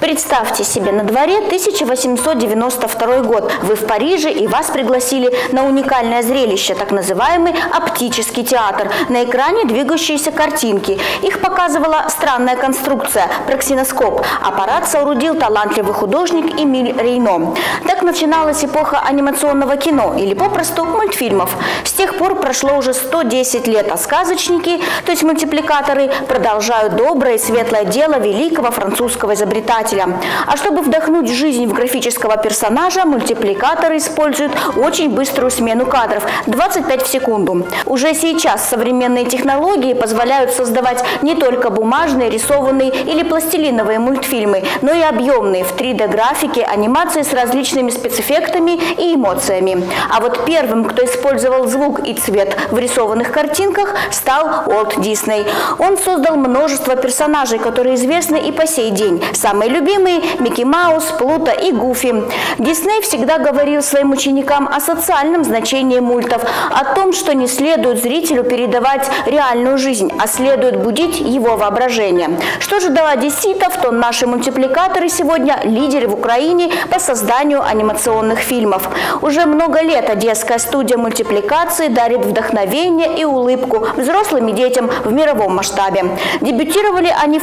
Представьте себе, на дворе 1892 год. Вы в Париже, и вас пригласили на уникальное зрелище, так называемый оптический театр. На экране двигающиеся картинки. Их показывала странная конструкция – проксиноскоп. Аппарат соорудил талантливый художник Эмиль Рейно. Так начиналась эпоха анимационного кино, или попросту мультфильмов. С тех пор прошло уже 110 лет, а сказочники, то есть мультипликаторы, продолжают доброе и светлое дело великого французского изобретателя. А чтобы вдохнуть жизнь в графического персонажа, мультипликаторы используют очень быструю смену кадров – 25 в секунду. Уже сейчас современные технологии позволяют создавать не только бумажные, рисованные или пластилиновые мультфильмы, но и объемные в 3D-графике анимации с различными спецэффектами и эмоциями. А вот первым, кто использовал звук и цвет в рисованных картинках, стал Уолт Дисней. Он создал множество персонажей, которые известны и по сей день. Самые любимые – Микки Маус, Плуто и Гуфи. Дисней всегда говорил своим ученикам о социальном значении мультов, о том, что не следует зрителю передавать реальную жизнь, а следует будить его воображение. Что же до одесситов, то наши мультипликаторы сегодня лидеры в Украине по созданию анимационных фильмов. Уже много лет одесская студия мультипликации дарит вдохновение и улыбку взрослым и детям в мировом масштабе. Дебютировали они в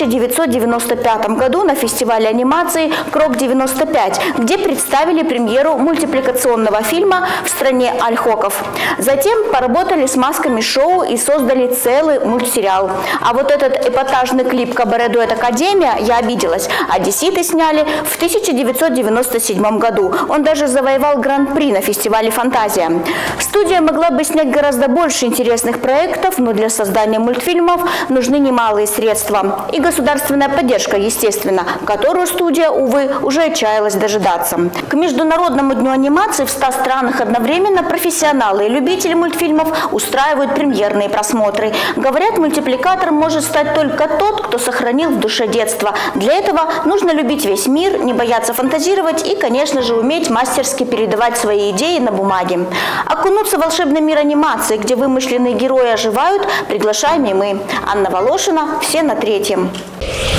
1995 году на фестивале анимации «Крок-95», где представили премьеру мультипликационного фильма «В стране ольхоков». Затем поработали с масками шоу и создали целый мультсериал. А вот этот эпатажный клип «Кабаре-дуэт Академия» «Я обиделась» одесситы сняли в 1997 году. Он даже завоевал гран-при на фестивале «Фантазия». Студия могла бы снять гораздо больше интересных проектов, но для создания мультфильмов нужны немалые средства. И государственная поддержка, естественно, которую студия, увы, уже отчаялась дожидаться. К Международному дню анимации в 100 странах одновременно профессионалы и любители мультфильмов устраивают премьерные просмотры. Говорят, мультипликатором может стать только тот, кто сохранил в душе детство. Для этого нужно любить весь мир, не бояться фантазировать и, конечно же, уметь мастерски передавать свои идеи на бумаге. Окунуться в волшебный мир анимации, где вымышленные герои оживают, приглашаем и мы. Анна Волошина, «Все на третьем».